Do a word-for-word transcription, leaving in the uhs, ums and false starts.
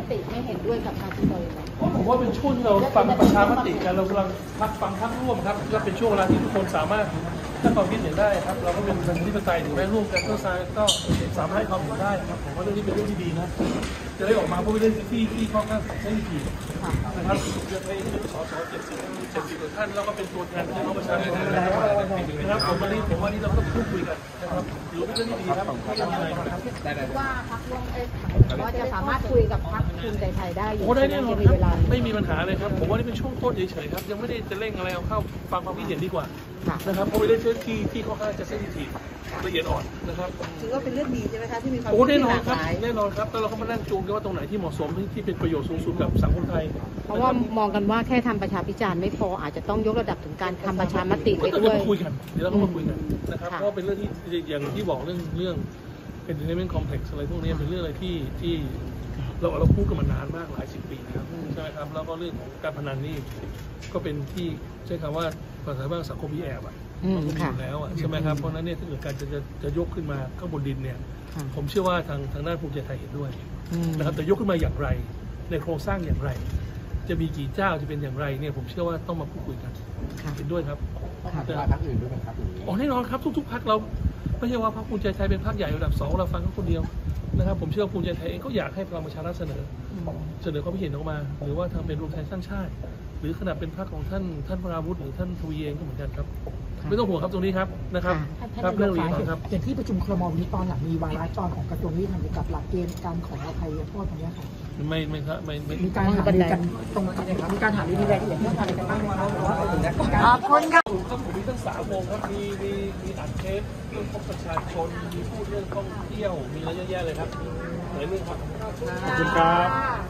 ติไม่เห็นด้วยกับการที่เราผมว่าเป็นช่วงที่เราฟังประชามติกันเรากำลังพักฟังพักร่วมครับก็เป็นช่วงเวลาที่ทุกคนสามารถถ้าความคิดเห็นได้ครับเราก็เป็นประชาธิปไตยถึงแม้ร่วมกันก็ก็สามารถให้ความเห็นได้ครับผมว่าเรื่องนี้เป็นเรื่องที่ดีนะจะได้ออกมาเพราะเป็นเรื่องที่ที่ค่อนข้างเซนซิทีฟนะครับจะไปสสเจ็ดสิบเจ็ดสิบกว่าท่านแล้วก็เป็นตัวแทนของประชาชนนะครับผมวันนี้ผมว่านี่เราต้องพูดคุยกันนะครับหรือเป็นเรื่องที่ดีครับไม่มีอะไรครับว่าพรรคร่วมเอ๊ะว่าจะสามารถคุยกับพรรคภูมิใจไทยได้อยู่โอ้ได้แน่นอนครับไม่มีปัญหาเลยครับผมว่านี่เป็นช่วงต้นเฉยๆครับยังไม่ได้จะเร่งอะไรเอาเข้าฟังความคิดเห็นดีกว่านะครับเพราะไม่ได้เชื่อที่ที่ค่อนข้างจะเซนซิทีฟละเอียดอ่อนนะครับถือว่าเป็นเรื่องดีใช่ไหมคะที่มีความโอ้แน่นอนครับแน่นอนครับแล้วเราก็มานั่งจูงกันว่าตรงไหนที่เหมาะสมที่เป็นประโยชน์สูงสุดกับสังคมไทยเพราะว่ามองกันว่าแค่ทำประชาพิจารณ์ไม่พออาจจะต้องยกระดับถึงการทำประชามติไปด้วยคุยกันเดี๋ยวเราต้องมาคุยกันนะครับเพราะเป็นเรื่องที่อย่างที่บอกเรื่องเรื่อง entertainment complex อะไรพวกนี้เป็นเรื่องอะไรที่ที่เราเราพูดกันมานานมากหลายสิบปีนะครับใช่ไหมครับแล้วก็เรื่องของการพนันนี่ก็เป็นที่ใช้คำว่าภาษาบ้านสังคมที่แอบอ่ะมันมีอยู่แล้วอ่ะใช่ไหมครับเพราะนั้นเนี่ยถ้าเกิดการจะจะจะยกขึ้นมาข้างบนดินเนี่ยผมเชื่อว่าทางทางด้านภูมิใจไทยเห็นด้วยนะครับแต่ยกขึ้นมาอย่างไรในโครงสร้างอย่างไรจะมีกี่เจ้าจะเป็นอย่างไรเนี่ยผมเชื่อว่าต้องมาพูดคุยกันเห็นด้วยครับแต่พรรคอื่นด้วยไหมครับอ๋อแน่นอนครับทุกๆพรรคเราไม่ใช่ว่าพรรคภูมิใจไทยเป็นพรรคใหญ่ระดับสองเราฟังเขาคนเดียวนะครับผมเชื่อว่าภูมิใจไทยเองก็อยากให้พลังประชารัฐเสนอเสนอความคิดเห็นออกมาหรือว่าทางเป็นรวมไทยสร้างชาติหรือขนาดเป็นพรรคของท่านท่านวราวุฒิหรือท่านทวีเองก็เหมือนกันครับไม่ต้องห่วงครับตรงนี้ครับนะครับครับเรื่องนี้ครับอย่างที่ประชุมครม.วันนี้ตอนหลังมีวาระจรของกระทรวงยุติธรรมเกี่ยวกับหลักเกณฑ์การขออภัยโทษตรงนี้ค่ะไม่ไม่ครับไม่ไม่มีการหารือกันตรงนี้ครับมีการหารือรายละเอียดเรื่องอะไรกันบ้างไหมครับหรือว่าเป็นอย่างไรขอบคุณครับผมมีตั้งสามวงครับมีมีมีอัดเทปเรื่องของประชาชนมีพูดเรื่องท่องเที่ยวมีอะไรเยอะแยะเลยครับหลายเรื่องครับขอบคุณครับ